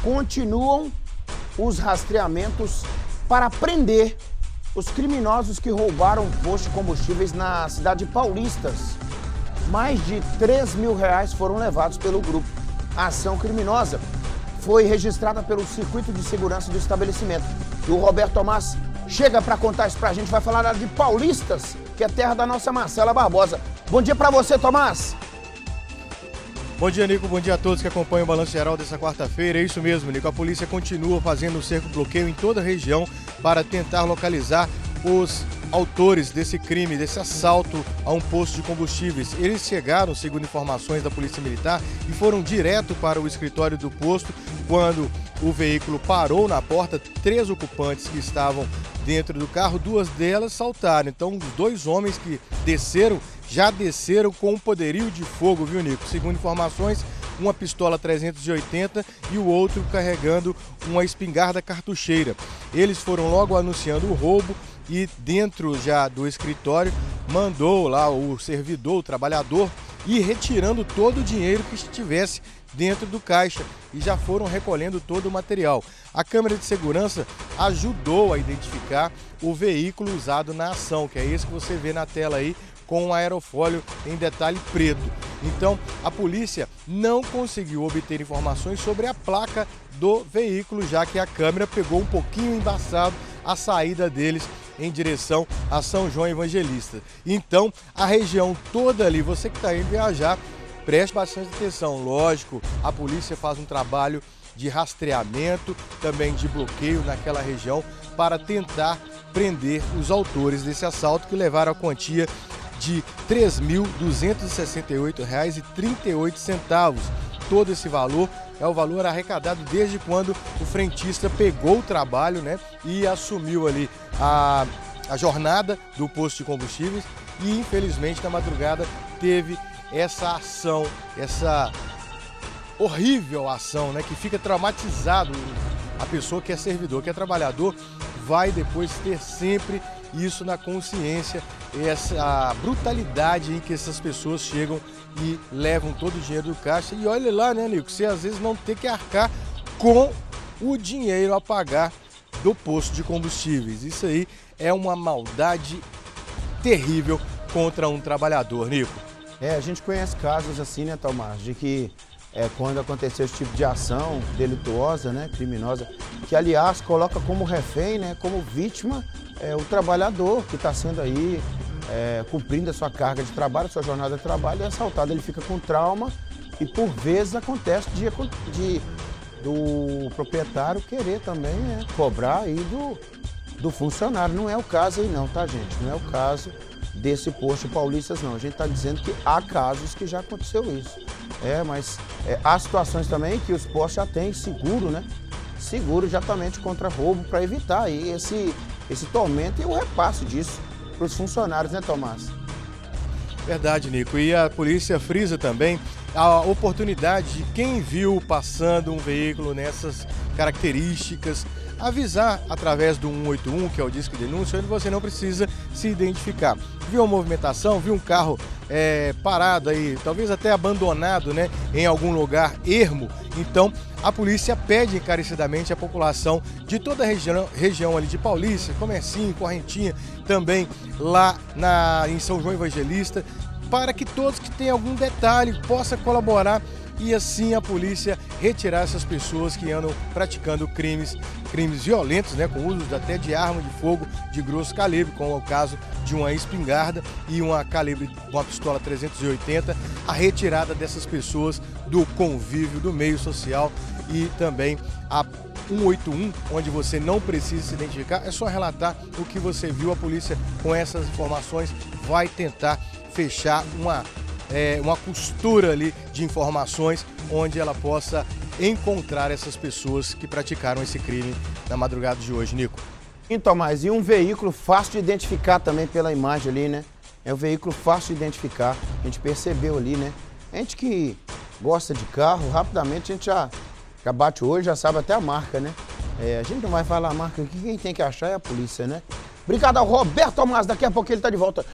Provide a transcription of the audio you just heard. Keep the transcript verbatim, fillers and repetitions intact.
continuam os rastreamentos para prender os criminosos que roubaram postos de combustíveis na cidade de Paulistas. Mais de três mil reais foram levados pelo grupo. A ação criminosa foi registrada pelo Circuito de Segurança do estabelecimento. E o Roberto Tomás chega para contar isso pra gente, vai falar lá de Paulistas, que é terra da nossa Marcela Barbosa. Bom dia para você, Tomás. Bom dia, Nico. Bom dia a todos que acompanham o Balanço Geral dessa quarta-feira. É isso mesmo, Nico. A polícia continua fazendo o cerco-bloqueio em toda a região para tentar localizar os autores desse crime, desse assalto a um posto de combustíveis. Eles chegaram, segundo informações da Polícia Militar, e foram direto para o escritório do posto. Quando o veículo parou na porta, três ocupantes que estavam dentro do carro, duas delas saltaram. Então, os dois homens que desceram, já desceram com um poderio de fogo, viu, Nico? Segundo informações, uma pistola trezentos e oitenta e o outro carregando uma espingarda cartucheira. Eles foram logo anunciando o roubo e dentro já do escritório mandou lá o servidor, o trabalhador, ir retirando todo o dinheiro que estivesse dentro do caixa e já foram recolhendo todo o material. A câmera de segurança ajudou a identificar o veículo usado na ação, que é esse que você vê na tela aí, com um aerofólio em detalhe preto. Então, a polícia não conseguiu obter informações sobre a placa do veículo, já que a câmera pegou um pouquinho embaçado a saída deles em direção a São João Evangelista. Então, a região toda ali, você que está indo viajar, preste bastante atenção. Lógico, a polícia faz um trabalho de rastreamento, também de bloqueio naquela região, para tentar prender os autores desse assalto, que levaram a quantia de três mil duzentos e sessenta e oito reais e trinta e oito centavos. Todo esse valor é o valor arrecadado desde quando o frentista pegou o trabalho, né, e assumiu ali a, a jornada do posto de combustíveis e, infelizmente, na madrugada teve essa ação, essa horrível ação, né, que fica traumatizado. A pessoa que é servidor, que é trabalhador, vai depois ter sempre isso na consciência, essa brutalidade em que essas pessoas chegam e levam todo o dinheiro do caixa. E olha lá, né, Nico, você às vezes não ter que arcar com o dinheiro a pagar do posto de combustíveis. Isso aí é uma maldade terrível contra um trabalhador, Nico. É, a gente conhece casos assim, né, Tomás, de que é, quando aconteceu esse tipo de ação delituosa, né, criminosa, que aliás coloca como refém, né, como vítima, é, o trabalhador que está sendo aí, é, cumprindo a sua carga de trabalho, a sua jornada de trabalho, e assaltado. Ele fica com trauma e por vezes acontece de, de, do proprietário querer também, né, cobrar aí do, do funcionário. Não é o caso aí não, tá, gente? Não é o caso desse posto Paulistas não. A gente está dizendo que há casos que já aconteceu isso. É, mas é, há situações também que os postos já têm seguro, né? Seguro exatamente contra roubo, para evitar aí esse, esse tormento e o repasse disso para os funcionários, né, Tomás? Verdade, Nico. E a polícia frisa também a oportunidade de quem viu passando um veículo nessas características avisar através do um oito um, que é o disco de denúncia, onde você não precisa se identificar. Viu a movimentação, viu um carro é, parado aí, talvez até abandonado, né, em algum lugar ermo, então a polícia pede encarecidamente à população de toda a região, região ali de Paulista, Comercinho, Correntinha, também lá na, em São João Evangelista, para que todos que têm algum detalhe possam colaborar e assim a polícia retirar essas pessoas que andam praticando crimes, crimes violentos, né, com uso até de arma de fogo de grosso calibre, como é o caso de uma espingarda e uma calibre, uma pistola trezentos e oitenta, a retirada dessas pessoas do convívio, do meio social. E também a um oito um, onde você não precisa se identificar, é só relatar o que você viu. A polícia, com essas informações, vai tentar fechar uma É, uma costura ali de informações onde ela possa encontrar essas pessoas que praticaram esse crime na madrugada de hoje, Nico. Então, mas e um veículo fácil de identificar também pela imagem ali, né? É um veículo fácil de identificar, a gente percebeu ali, né? A gente que gosta de carro, rapidamente a gente já, já bate o olho, já sabe até a marca, né? É, a gente não vai falar a marca aqui, quem tem que achar é a polícia, né? Obrigado ao Roberto Tomás, daqui a pouco ele tá de volta.